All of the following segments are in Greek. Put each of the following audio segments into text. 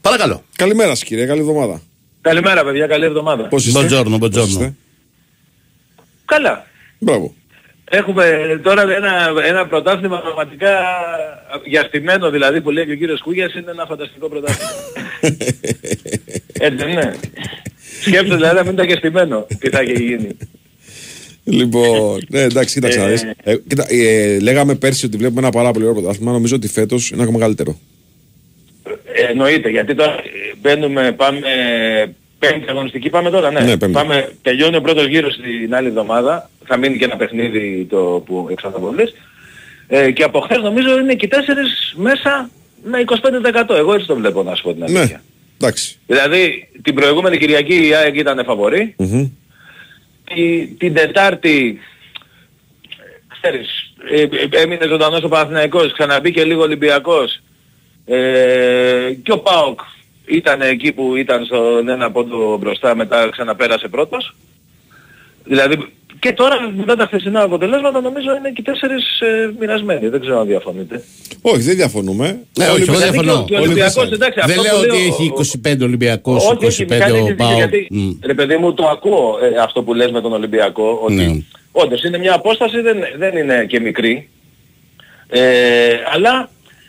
Παρακαλώ. Καλημέρα σας κύριε, καλή εβδομάδα. Καλημέρα παιδιά, καλή εβδομάδα. Πώς είστε? Μποντζόρνο. Καλά. Μπράβο. Έχουμε τώρα ένα πρωτάθλημα πραγματικά γιαστημένο, δηλαδή που λέει και ο κύριος Κούγιας, είναι ένα φανταστικό πρωτάθλημα. Έτσι δεν είναι? Σκέφτεται δηλαδή να μην ήταν γιαστημένο τι θα έχει γίνει. Λοιπόν, ναι, εντάξει, κοίταξε να δεις. Λέγαμε πέρσι ότι βλέπουμε ένα πάρα πολύ ωραίο πρωτάθλημα, νομίζω ότι φέτος είναι ακόμα μεγαλύτερο. Εννοείται, γιατί τώρα πάμε πέμπτη αγωνιστική, πάμε τώρα, ναι. Τελειώνει ο πρώτος γύρος την άλλη εβδομάδα, θα μείνει και ένα παιχνίδι που εξαναβολής. Και από χθες νομίζω είναι και 4 μέσα με 25%. Εγώ έτσι το βλέπω, να σου πω την αλήθεια. Ναι, εντάξει. Δηλαδή την προηγούμενη Κυριακή η ΑΕΚ ήταν φαβορή. Την Τετάρτη, ξέρεις, έμεινε ζωντανός ο Παναθηναϊκός, ξαναμπήκε λίγο Ολυμπιακός. Και ο ΠΑΟΚ ήταν εκεί που ήταν στον ένα πόντο μπροστά, μετά ξαναπέρασε πρώτος. Δηλαδή και τώρα μετά τα χθεσινά αποτελέσματα νομίζω είναι και 4 μοιρασμένοι. Δεν ξέρω αν διαφωνείτε. Όχι, δεν διαφωνούμε. Ναι, όχι, δεν διαφωνώ. Δεν λέω ότι έχει 25 Ολυμπιακός, 25 ο ΠΑΟΚ. Ρε παιδί μου, το ακούω αυτό που λες με τον Ολυμπιακό, ότι όντως είναι μια απόσταση, δεν είναι και μικρή. Αλλά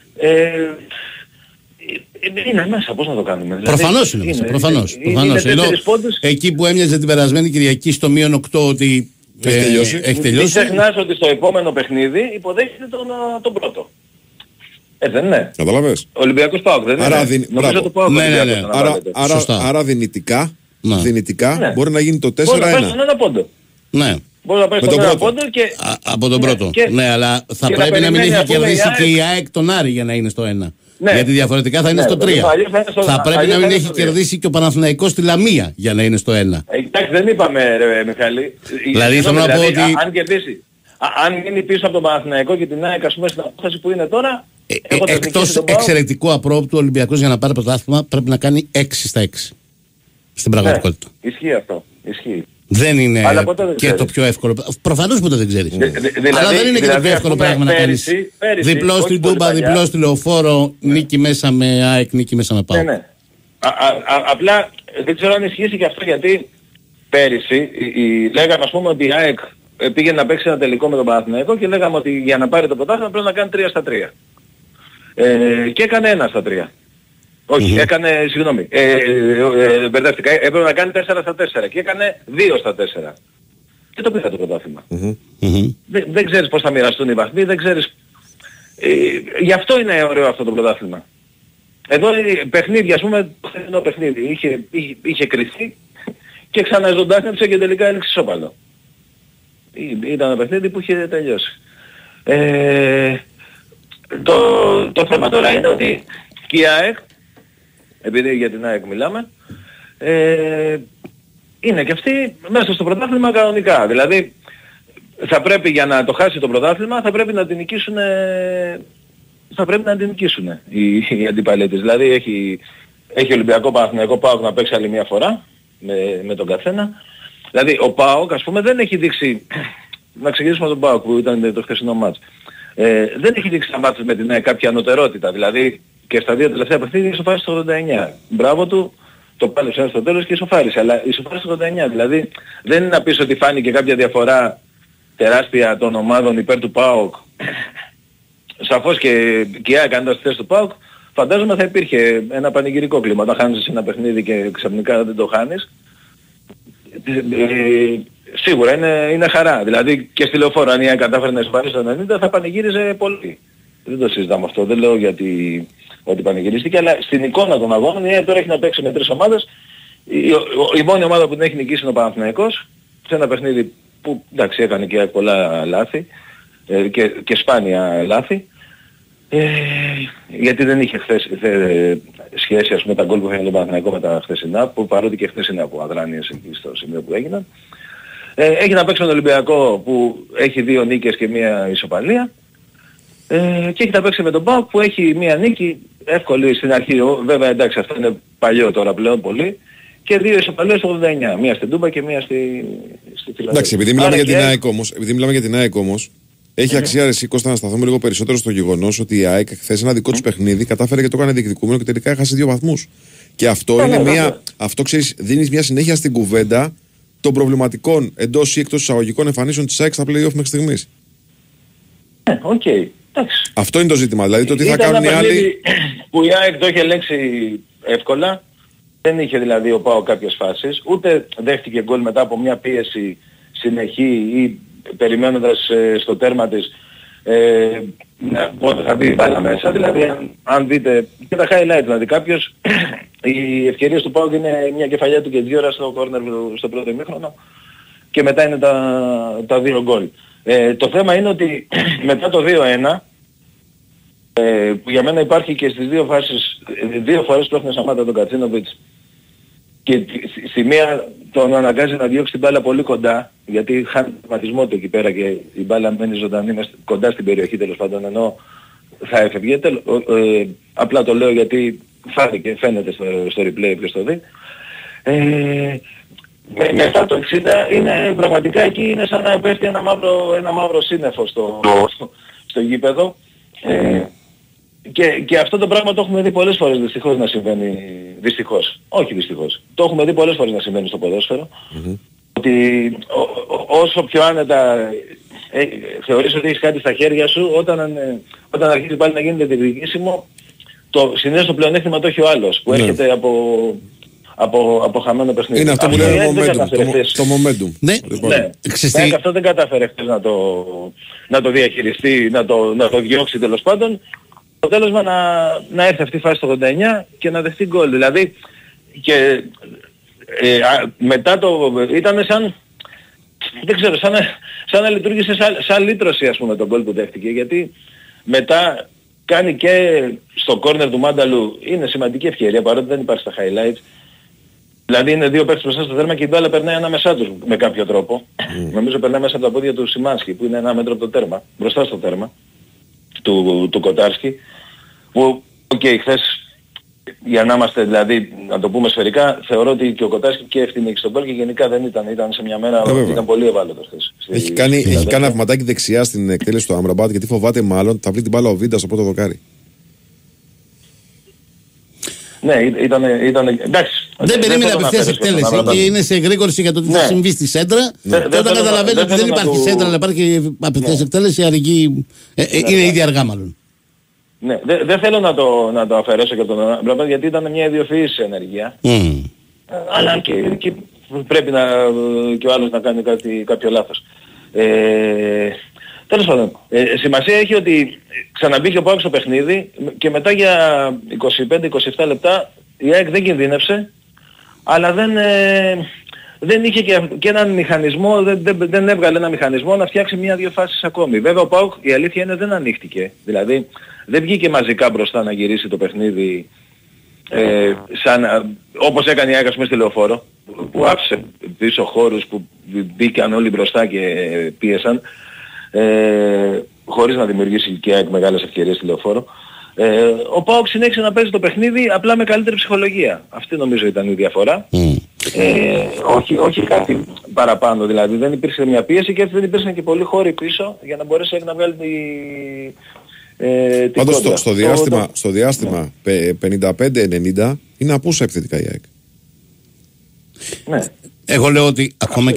είναι μέσα, πώς να το κάνουμε. Προφανώς είναι μέσα, προφανώς. Εκεί που έμοιαζε την περασμένη Κυριακή στο -8 ότι έχει τελειώσει. Μην ξεχνάς ότι στο επόμενο παιχνίδι υποδέχεται τον πρώτο. Δεν είναι. Καταλαβες. Ο Ολυμπιακός ΠΑΟΚ δεν είναι. Νομίζω το ΠΑΟΚ. Άρα δυνητικά μπορεί να γίνει το 4-1. Μπορεί να πάει στον ένα πόντο. Ναι. Μπορεί να πάει στον ένα πόντο και... Από τον πρώτο. Ναι, αλλά θα πρέπει να μην έχει κερδίσει και η ΑΕΚ τον Άρη για να είναι στο 1. Ναι. Γιατί διαφορετικά θα είναι στο 3. Θα πρέπει να μην έχει κερδίσει και ο Παναθηναϊκός στη Λαμία για να είναι στο 1. Εντάξει, δεν είπαμε ρε Μιχάλη. Δηλαδή θέλω να πω ότι... Αν κερδίσει, αν μείνει πίσω από τον Παναθηναϊκό και την ΑΕΚ, ας πούμε, στην απόσταση που είναι τώρα... Εκτός εξαιρετικού απρόπτου ο Ολυμπιακός για να πάρει πρωτάθλημα πρέπει να κάνει 6 στα 6. Στην πραγματικότητα. Ισχύει αυτό. Ισχύει. Δεν είναι και το πιο εύκολο. Προφανώς ποτέ δεν ξέρεις. Αλλά δεν είναι και το πιο εύκολο πράγμα να κάνεις διπλό στην Τούμπα, διπλό στη Λεωφόρο, νίκη μέσα με ΑΕΚ, νίκη μέσα με ΠΑΟΚ. Ναι. Απλά δεν ξέρω αν ισχύσει και αυτό, γιατί πέρυσι λέγαμε, ας πούμε, ότι η ΑΕΚ πήγαινε να παίξει ένα τελικό με τον Παναθηναϊκό και λέγαμε ότι για να πάρει το πρωτάθλημα πρέπει να κάνει 3 στα 3. Και έκανε 1 στα 3. Όχι, έκανε, συγγνώμη, μπερδεύτηκα, έπρεπε να κάνει 4 στα 4 και έκανε 2 στα 4. Και το πήρε το πρωτάθλημα. Δεν ξέρεις πώς θα μοιραστούν οι βαθμοί, δεν ξέρεις. Γι' αυτό είναι ωραίο αυτό το πρωτάθλημα. Εδώ παιχνίδια, ας πούμε, το παιχνίδι είχε κρυφθεί και ξαναζωντάνεψε και τελικά έληξε ισόπαλο. Ήταν ένα παιχνίδι που είχε τελειώσει. Το θέμα τώρα είναι ότι και η ΑΕΚ, επειδή για την ΑΕΚ μιλάμε, είναι και αυτή μέσα στο πρωτάθλημα κανονικά. Δηλαδή θα πρέπει, για να το χάσει το πρωτάθλημα, θα πρέπει να την νικήσουν, οι αντιπαλοί της. Δηλαδή έχει Ολυμπιακό, Παναθηναϊκό, ΠΑΟΚ να παίξει άλλη μια φορά με τον καθένα. Δηλαδή ο ΠΑΟΚ, ας πούμε, δεν έχει δείξει, να ξεκινήσουμε τον ΠΑΟΚ που ήταν το χθεσινό μάτς, δεν έχει δείξει τα μάτς με την ΑΕΚ κάποια ανωτερότητα. Δηλαδή και στα 2 τελευταία παιχνίδια ισοφάρισε το 89. Μπράβο του, το πάλεψε στο τέλος και ισοφάρισε. Αλλά ισοφάρισε το 89. Δηλαδή δεν είναι να πεις ότι φάνηκε κάποια διαφορά τεράστια των ομάδων υπέρ του ΠΑΟΚ. Σαφώς και η ΑΕΚ κάνοντας τη θέση του ΠΑΟΚ, φαντάζομαι θα υπήρχε ένα πανηγυρικό κλίμα. Όταν χάνεις ένα παιχνίδι και ξαφνικά δεν το χάνεις, σίγουρα είναι χαρά. Δηλαδή και στη Λεωφόρο, αν η ΑΕΚ κατάφερε να ισοφαρίσει το 90, θα πανηγύριζε πολύ. Δεν το συζητάμε αυτό, δεν λέω γιατί ότι πανηγυρίστηκε, αλλά στην εικόνα των αγώνων η ΑΕΚ τώρα έχει να παίξει με 3 ομάδες. Η μόνη ομάδα που την έχει νικήσει είναι ο Παναθηναϊκός, σε ένα παιχνίδι που εντάξει έκανε και πολλά λάθη και σπάνια λάθη, γιατί δεν είχε σχέση, ας πούμε, τα γκολ που έκανε τον Παναθηναϊκό με τα χθεσινά, που παρότι και χθες είναι από αδράνειες εκεί στο σημείο που έγιναν. Έχει να παίξει με τον Ολυμπιακό που έχει 2 νίκες και 1 ισοπαλία. Και έχει να παίξει με τον ΠΑΟΚ που έχει μία νίκη εύκολη στην αρχή. Βέβαια εντάξει, αυτό είναι παλιό τώρα πλέον πολύ. Και 2 ισοπαλίες στο 89. Μία στην Τούμπα και μία στη Φιλαδέλφια. Εντάξει, επειδή μιλάμε για την ΑΕΚ όμως, Έχει αξία, ρε Κώστα, να σταθούμε λίγο περισσότερο στο γεγονός ότι η ΑΕΚ χθες ένα δικό του παιχνίδι κατάφερε και το έκανε διεκδικούμενο και τελικά έχασε 2 βαθμούς. Και αυτό είναι μια. Αυτό ξέρεις, δίνει μια συνέχεια στην κουβέντα των προβληματικών εντός ή εκτός εισαγωγικών εμφανίσεων της ΑΕΚ στα play-off μέχρι στιγμής. Οκ. Εντάξει. Αυτό είναι το ζήτημα. Δηλαδή το τι θα κάνουν οι άλλοι. Που η ΑΕΚ το είχε ελέγξει εύκολα. Δεν είχε δηλαδή ο ΠΑΟΚ κάποιες φάσεις. Ούτε δέχτηκε γκολ μετά από μια πίεση συνεχή ή περιμένοντας στο τέρμα της πότε θα μπει η μπάλα μέσα. Δηλαδή αν δείτε και τα highlights, δηλαδή κάποιος οι ευκαιρίες του ΠΑΟΚ είναι μια κεφαλιά του Κεντζιόρα στο κόρνερ στο πρώτο ημίχρονο και μετά είναι τα 2 γκολ. Το θέμα είναι ότι μετά το 2-1 που για μένα υπάρχει και στις 2 φάσεις, 2 φορές που έχουν Σαμάτα τον Κατσίνοβιτς και στη μία τον αναγκάζει να διώξει την μπάλα πολύ κοντά, γιατί χάνει τον ματισμό του εκεί πέρα και η μπάλα μένει ζωντανή κοντά στην περιοχή τέλος πάντων, ενώ θα έφευγε. Απλά το λέω γιατί φαίνεται στο replay ποιος το δει. Μετά το 60 είναι πραγματικά εκεί, είναι σαν να πέφτει ένα μαύρο σύννεφο στο γήπεδο. Και αυτό το πράγμα το έχουμε δει πολλές φορές δυστυχώς να συμβαίνει. Δυστυχώς. Όχι δυστυχώς. Το έχουμε δει πολλές φορές να συμβαίνει στο ποδόσφαιρο. Ότι όσο πιο άνετα θεωρείς ότι έχεις κάτι στα χέρια σου, όταν αρχίζει πάλι να γίνεται διεκδικήσιμο, συνήθως το πλεονέκτημα το έχει ο άλλος που έρχεται από χαμένο παιχνίδι. Είναι αυτό που λέμε το momentum. Ναι. Αυτό δεν κατάφερε χθες να το διαχειριστεί, να το διώξει τέλος πάντων. Το τέλος να έρθει αυτή η φάση το 89 και να δεχτεί γκολ. Δηλαδή και μετά ήταν σαν, δεν ξέρω, σαν να λειτουργήσε σαν λύτρωση ας πούμε το γκολ που δέχτηκε, γιατί μετά κάνει και στο κόρνερ του Μάνταλου, είναι σημαντική ευκαιρία παρότι δεν υπάρχει στα highlights. Δηλαδή είναι 2 παίκτες μπροστά στο τέρμα και η μπάλα περνάει ανάμεσά τους με κάποιο τρόπο. Νομίζω περνάει μέσα από τα πόδια του Σιμάνσκι που είναι 1 μέτρο από το τέρμα, μπροστά στο τέρμα του Κοτάρσκι. Που, χθες, για να είμαστε δηλαδή, να το πούμε σφαιρικά, θεωρώ ότι και ο Κοτάρσκι και ευθύνη στον γκολ και γενικά δεν ήταν σε μια μέρα, ήταν πολύ ευάλωτος χθες. Έχει κάνει αυματάκι δεξιά στην εκτέλεση του Άμραμπατ γιατί φοβάται μάλλον θα βρει την μπάλα ο Βίντα στο πρώτο δοκάρι. Ναι, ήταν εντάξει. Δεν περίμενε απευθείας εκτέλεση και είναι σε εγρήγορση για το τι θα συμβεί στη σέντρα. Και όταν καταλαβαίνει ότι δεν υπάρχει σέντρα αλλά υπάρχει απευθείας εκτέλεση, είναι ήδη αργά μάλλον. Ναι, δεν θέλω να το αφαιρέσω και από τον Άμραμπατ γιατί ήταν μια ιδιοφυής ενέργεια. Αλλά και πρέπει και ο άλλος να κάνει κάποιο λάθος. Τέλος πάντων, σημασία έχει ότι ξαναμπήκε ο ΠΑΟΚ στο παιχνίδι και μετά για 25-27 λεπτά η ΑΕΚ δεν κινδύνευσε, αλλά δεν είχε και έναν μηχανισμό, δεν έβγαλε ένα μηχανισμό να φτιάξει 1-2 φάσεις ακόμη. Βέβαια ο ΠΑΟΚ η αλήθεια είναι δεν ανοίχτηκε. Δηλαδή δεν βγήκε μαζικά μπροστά να γυρίσει το παιχνίδι όπως έκανε η ΑΕΚ ας πούμε στη Λεωφόρο, που άφησε πίσω χώρους που μπήκαν όλοι μπροστά και πίεσαν. Χωρίς να δημιουργήσει και ΑΕΚ μεγάλες ευκαιρίες στη Λεωφόρο. Ο ΠΑΟΚ συνέχισε να παίζει το παιχνίδι απλά με καλύτερη ψυχολογία. Αυτή νομίζω ήταν η διαφορά. Όχι κάτι παραπάνω δηλαδή. Δεν υπήρξε μια πίεση και έτσι δεν υπήρξαν και πολλοί χώροι πίσω για να μπορέσει να βγάλει την πάντως στο διάστημα 55-90 είναι απούσα επιθετικά η ΑΕΚ. Ναι. Εγώ λέω ότι ακόμα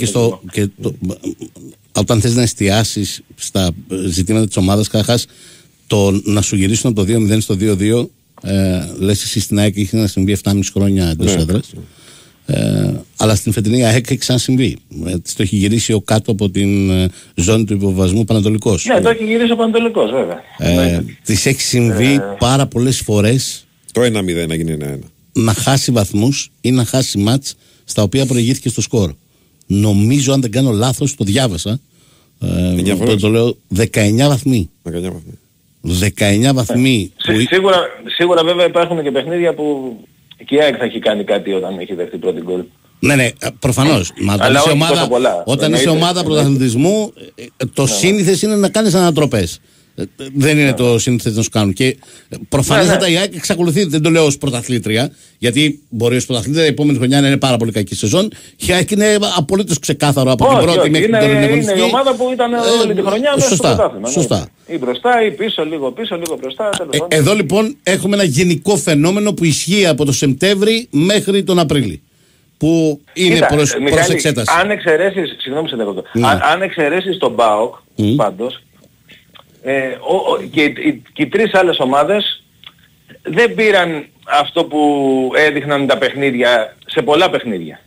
όταν θες να εστιάσεις στα ζητήματα της ομάδας, καταρχάς το να σου γυρίσουν από το 2-0 στο 2-2, λες εσύ στην ΑΕΚ είχε να συμβεί 7,5 χρόνια εντός έδρας. Αλλά στην φετινή ΑΕΚ έχει ξανασυμβεί. Το έχει γυρίσει ο κάτω από την ζώνη του υποβασμού Πανατολικός. Ναι, το έχει γυρίσει ο Πανατολικός βέβαια. Της έχει συμβεί πάρα πολλές φορές το 1-0 να γίνει 1-1. Να χάσει βαθμούς ή να χάσει μάτς στα οποία προηγήθηκε στο σκορ. Νομίζω, αν δεν κάνω λάθος, το διάβασα. Το λέω 19 βαθμοί. 19 βαθμοί. Σίγουρα βέβαια υπάρχουν και παιχνίδια που και η ΑΕΚ θα έχει κάνει κάτι όταν έχει δεχτεί πρώτη γκολ. Ναι, προφανώς. Όταν είσαι ομάδα πρωταθλητισμού, το σύνηθες είναι να κάνεις ανατροπές. δεν είναι το σύνθετο να σου κάνουν. Και προφανέστατα η ΑΕΚ εξακολουθεί, δεν το λέω ως πρωταθλήτρια, γιατί μπορεί ως πρωταθλήτρια η επόμενη χρονιά να είναι πάρα πολύ κακή σεζόν. Η ΑΕΚ είναι απολύτως ξεκάθαρο από την πρώτη μέχρι την τελευταία αγωνιστική. Είναι η ομάδα που ήταν όλη τη χρονιά μέσα στο πρωτάθλημα. Σωστά. Ή μπροστά ή πίσω, λίγο μπροστά. Εδώ λοιπόν έχουμε ένα γενικό φαινόμενο που ισχύει από το Σεπτέμβρη μέχρι τον Απρίλη. Που είναι προς εξέταση. Αν εξαιρέσεις, συγγνώμη σε δεκοτό, αν εξαιρέσεις τον ΠΑΟΚ πάντως, και οι τρεις άλλες ομάδες δεν πήραν αυτό που έδειχναν τα παιχνίδια σε πολλά παιχνίδια.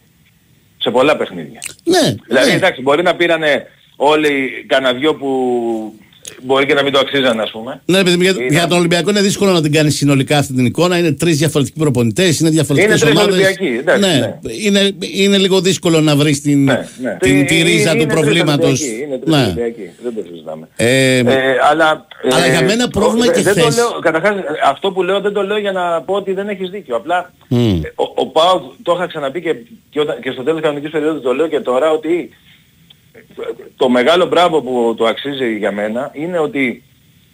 Ναι, δηλαδή εντάξει, μπορεί να πήρανε όλοι κανένα δυο που μπορεί και να μην το αξίζαν, ας πούμε. Ναι, για τον Ολυμπιακό είναι δύσκολο να την κάνει συνολικά αυτή την εικόνα. Είναι τρεις διαφορετικοί προπονητές, είναι διαφορετικές ομάδες. Είναι τρεις Ολυμπιακοί, εντάξει. Ναι. Είναι λίγο δύσκολο να βρεις τη ρίζα του προβλήματος. Είναι τρεις Ολυμπιακοί, δεν το συζητάμε. Αλλά για μένα πρόβλημα και χθες. Καταρχάς, αυτό που λέω δεν το λέω για να πω ότι δεν έχεις δίκιο. Απλά ο ΠΑΟΚ, το είχα ξαναπεί και στο τέλος της κανονικής περίοδου το λέω και τώρα, ότι το μεγάλο μπράβο που το αξίζει για μένα είναι ότι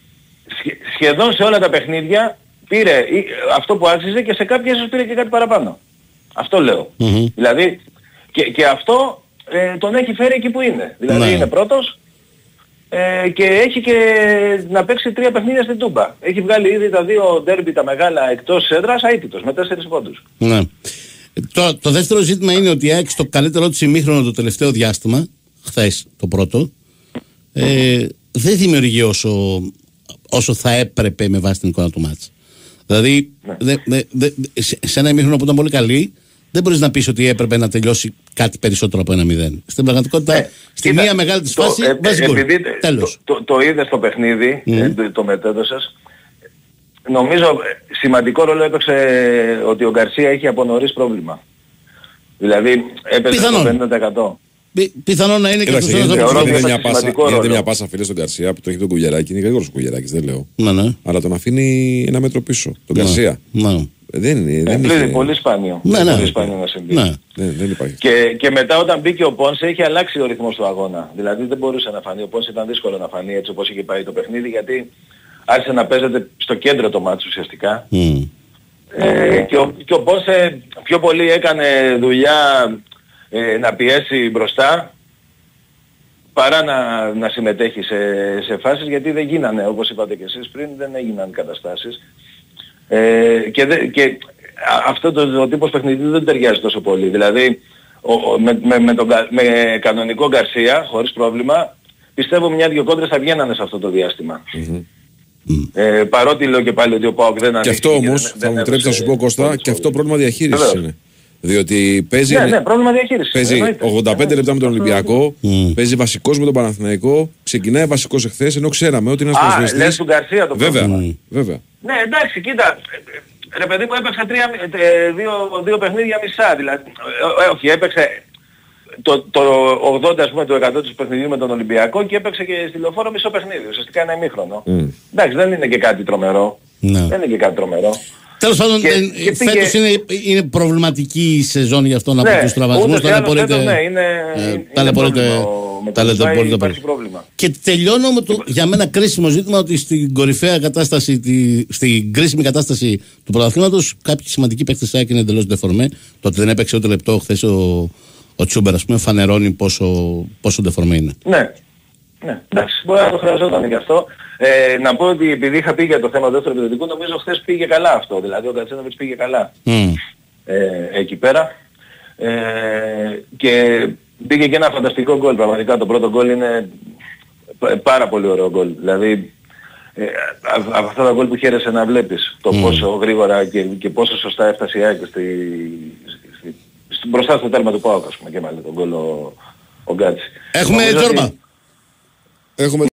σχεδόν σε όλα τα παιχνίδια πήρε αυτό που άξιζε και σε κάποια ίσως πήρε και κάτι παραπάνω. Αυτό λέω. Δηλαδή και αυτό τον έχει φέρει εκεί που είναι. Δηλαδή είναι πρώτος και έχει και να παίξει 3 παιχνίδια στην Τούμπα. Έχει βγάλει ήδη τα 2 ντέρμπι τα μεγάλα εκτός έδρας αίτητος με 4 πόντους. Ναι. Το δεύτερο ζήτημα είναι ότι έχει στο καλύτερό του ημίχρονο το τελευταίο διάστημα, χθες το πρώτο, δεν δημιουργεί όσο θα έπρεπε με βάση την εικόνα του μάτς. Δηλαδή σε ένα ημίχρονο που ήταν πολύ καλή, δεν μπορείς να πεις ότι έπρεπε να τελειώσει κάτι περισσότερο από 1-0. Στην πραγματικότητα, στη μία μεγάλη της φάση βάζει γκολ. Τέλος. Το είδες στο παιχνίδι, το μετέδωσες. Νομίζω σημαντικό ρόλο έπαιξε ότι ο Γκαρσία είχε από νωρίς πρόβλημα. Δηλαδή έπαιζε το 50%. Πιθανόν να είναι και το είναι μια πάσα φίλε στον Γκαρσία που το έχει τον Κουγεράκη. Είναι γρήγορος ο Κουγεράκης, δεν λέω. Αλλά τον αφήνει ένα μέτρο πίσω. Τον Γκαρσία. Δεν είναι πολύ σπάνιο. Πολύ σπάνιο να συμβεί. Δεν υπάρχει. Και μετά όταν μπήκε ο Πόνσε έχει αλλάξει ο ρυθμός του αγώνα. Δηλαδή δεν μπορούσε να φανεί. Ο Πόνσε ήταν δύσκολο να φανεί έτσι όπως είχε πάει το παιχνίδι, γιατί άρχισε να παίζεται στο κέντρο το μάτσο ουσιαστικά. Και ο Πόνσε πιο πολύ έκανε δουλειά να πιέσει μπροστά παρά να συμμετέχει σε φάσεις, γιατί δεν γίνανε, όπως είπατε και εσείς πριν, δεν έγιναν καταστάσεις. Και αυτό το τύπος παιχνιδιού δεν ταιριάζει τόσο πολύ. Δηλαδή με κανονικό Γκαρσία, χωρίς πρόβλημα, πιστεύω 1-2 κόντρες θα βγαίνανε σε αυτό το διάστημα. Παρότι λέω και πάλι ότι ο ΠΑΟΚ δεν ανήκει. Και αυτό όμως, θα μου τρέψει να σου πω Κώστα, και αυτό πρόβλημα διαχείρισης είναι. Διότι παίζει, πρόβλημα διαχείρισης. Παίζει 85 λεπτά με τον Ολυμπιακό, παίζει βασικός με τον Παναθηναϊκό, ξεκινάει βασικός εχθές, ενώ ξέραμε ότι είναι ένας προσβεστής. Λες του Γκαρσία το πρόβλημα. Βέβαια. Ναι, εντάξει, κοίτα, ρε παιδί μου, έπαιξε 2 παιχνίδια μισά, δηλαδή, όχι, έπαιξε το 80 ας πούμε το 100 του παιχνιδιού με τον Ολυμπιακό και έπαιξε και στη Λεωφόρο μισό παιχνίδι, ουσιαστικά ένα ημίχρονο. Εντάξει, δεν είναι και κάτι τρομερό. Τέλος πάντων, φέτος είναι προβληματική η σεζόν για αυτόν από τους τραυματισμούς. Υπάρχει πρόβλημα. Και τελειώνω με το για μένα κρίσιμο ζήτημα, ότι στην κορυφαία κατάσταση, στην κρίσιμη κατάσταση του πρωταθλήματος, κάποιοι σημαντικοί παίκτες είναι εντελώς ντεφορμέ. Το ότι δεν έπαιξε ούτε λεπτό χθες ο Τσούμπερ, ας πούμε, φανερώνει πόσο ντεφορμέ είναι. Ναι, εντάξει, μπορεί να το χρειαζόταν και αυτό. Να πω ότι επειδή είχα πει για το θέμα του δεύτερου επιθετικού, νομίζω χθες πήγε καλά αυτό. Δηλαδή ο Κατσένοβιτς πήγε καλά εκεί πέρα. Και πήγε και ένα φανταστικό γκολ. Πραγματικά το πρώτο γκολ είναι πάρα πολύ ωραίο γκολ. Δηλαδή αυτά τα γκολ που χαίρεσαι να βλέπεις το πόσο γρήγορα και πόσο σωστά έφτασε η ΑΕΚ μπροστά στο τέρμα του ΠΑΟΚ, ας πούμε, και μάλιστα τον γκολ ο Γκάτσι. Έχουμε Τζόρμπα.